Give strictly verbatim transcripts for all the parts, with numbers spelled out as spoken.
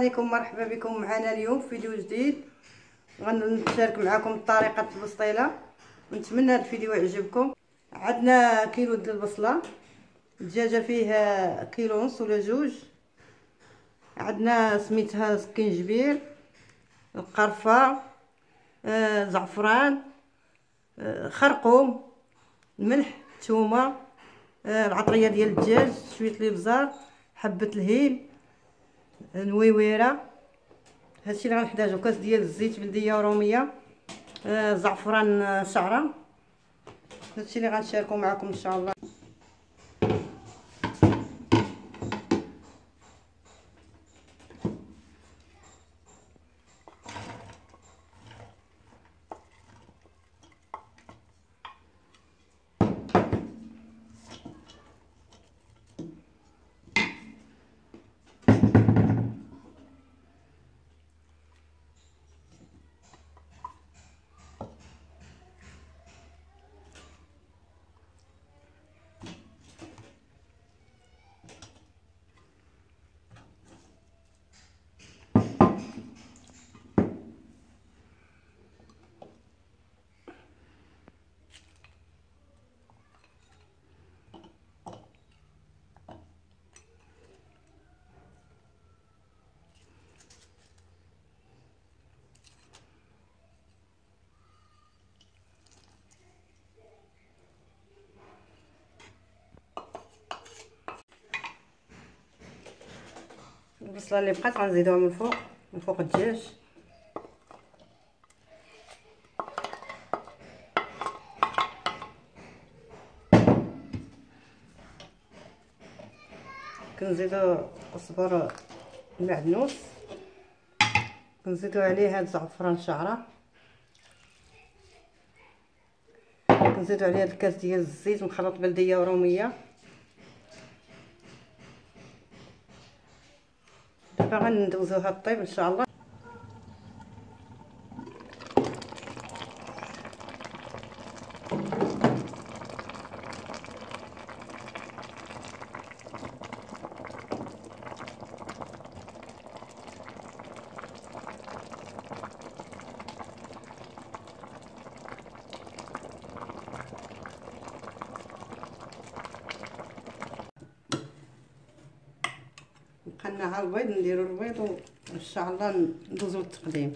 عليكم، مرحبا بكم معنا اليوم في فيديو جديد. غنشارك معكم طريقه البسطيله ونتمنى هذا الفيديو يعجبكم. عندنا كيلو ديال البصله، الدجاجه فيها كيلو ونص ولا جوج. عندنا سميتها سكنجبير، القرفه، آه زعفران، آه خرقوم، الملح، الثومه، آه العطريه ديال الدجاج، شويه الابزار، حبه الهيل، نويويره. هادشي اللي غنحتاجو: كاس ديال الزيت بلديه وروميه، آه زعفران، آه شعره. هادشي اللي غنشاركو معكم ان شاء الله. البصله اللي بقات غنزيدوها من فوق من فوق الدجاج. كنزيدو قزبر المعدنوس، كنزيدو عليه هاد زعفران شعره، كنزيدو عليه هاد الكاس ديال الزيت مخلط بلديه وروميه. دابا غندوزوها الطيب ان شاء الله. بقالنا على البيض، نديرو البيض وان شاء الله ندوزو للتقديم.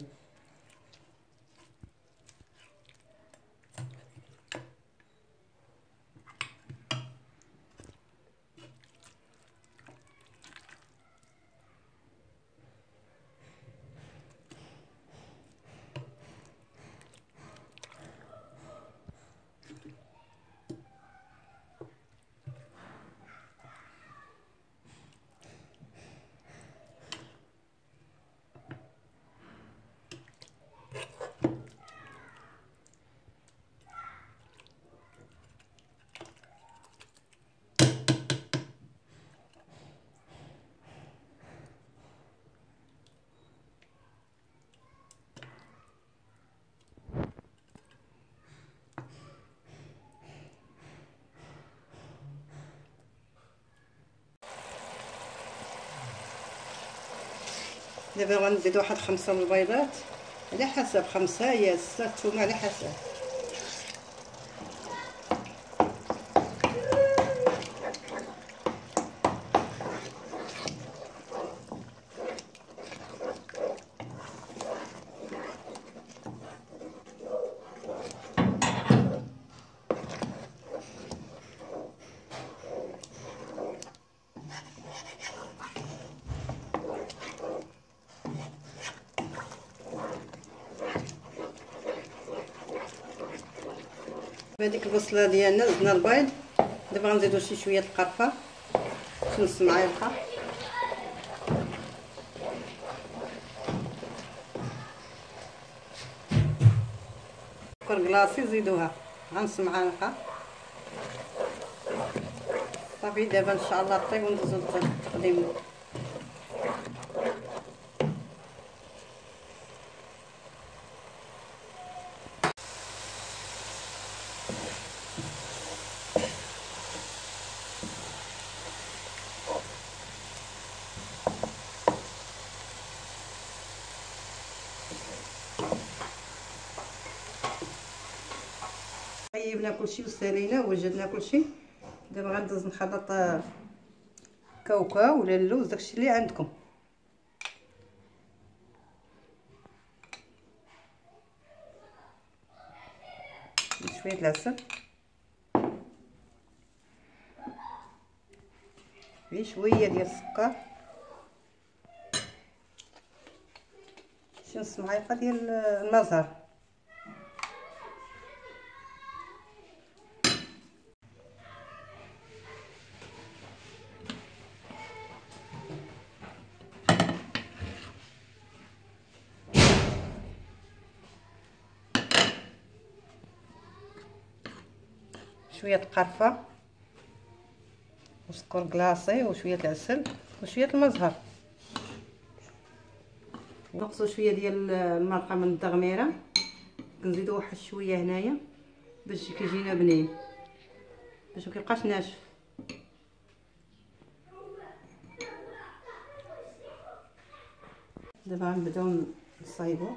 دابا غنزيد واحد خمسة من البيضات على حسب، خمسة يا ستة، الثومه على حسب. بهذيك البصله ديالنا زدنا البيض. دابا غنزيدو شي شويه القرفه، نص معلقه، سكر كلاصي زيدوها نص معلقه. صافي دابا ان شاء الله طيب وندوزو للتقديم. طيبنا كلشي وسالينا ووجدنا كلشي. دابا غندوز نخلط كاوكاو ولا اللوز، داكشي اللي عندكم. شويه العسل، شويه ديال السكر، شي نص معلقه ديال المزهر، شويه القرفه وسكر كلاصي وشويه العسل وشويه المزهر. نقصوا شويه ديال المرقه من الدغميره، كنزيدوا واحد شويه هنايا باش كيجينا بنين، باش مكيبقاش ناشف. دابا غنبداو نصايبو.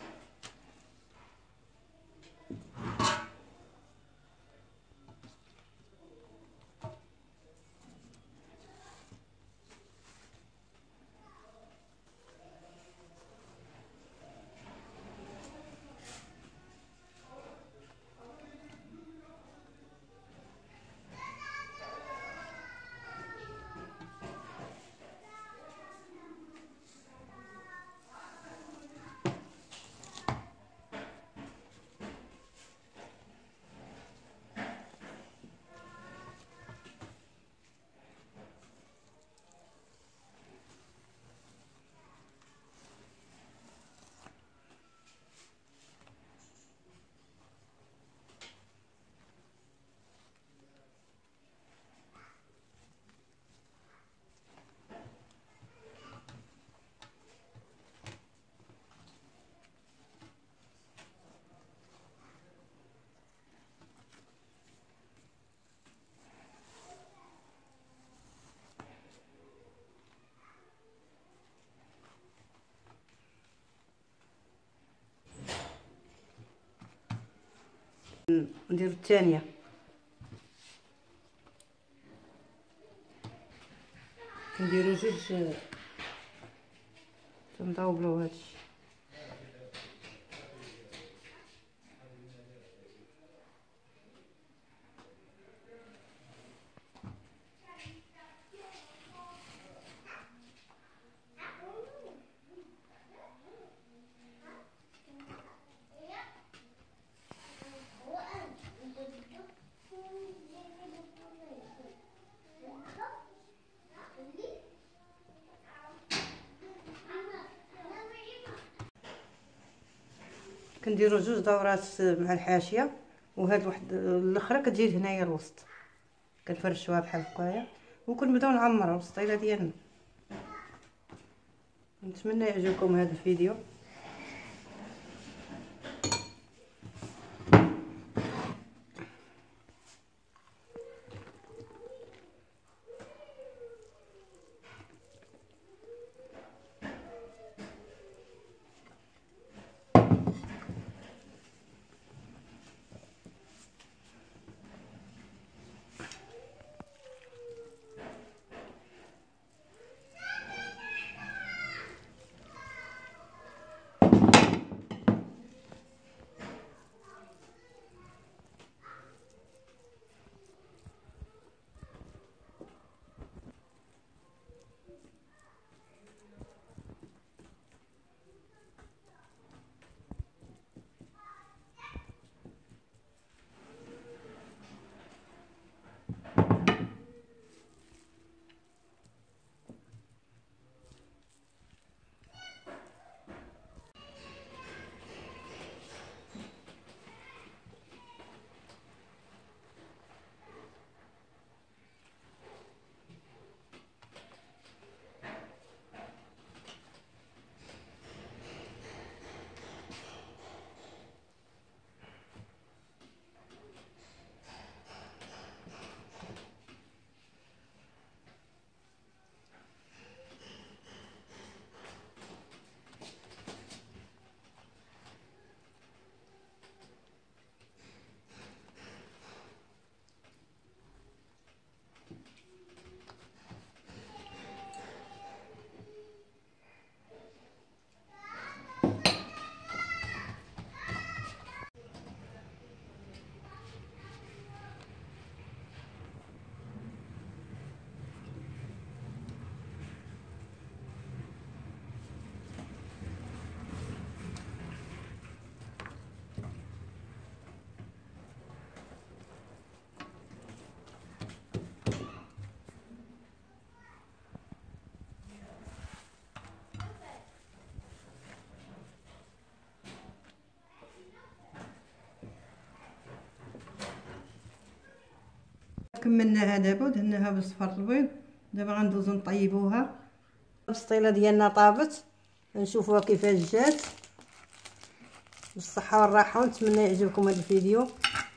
نديرو الثانيه، كنديرو جوج تنضاوبلو هادشي. كنديرو جوج دورات مع الحاشيه، وهاد واحد الاخرى كتجي هنايا الوسط، كنفرشوها بحال هكايا وكنبداو نعمرو السطيله ديالنا. نتمنى يعجبكم هذا الفيديو. كملناها دابا ودهناها بالصفر البيض. دابا غندوزو نطيبوها. البسطيله ديالنا طابت، نشوفوها كيفاش جات. بالصحه والراحه، ونتمنى يعجبكم هذا الفيديو.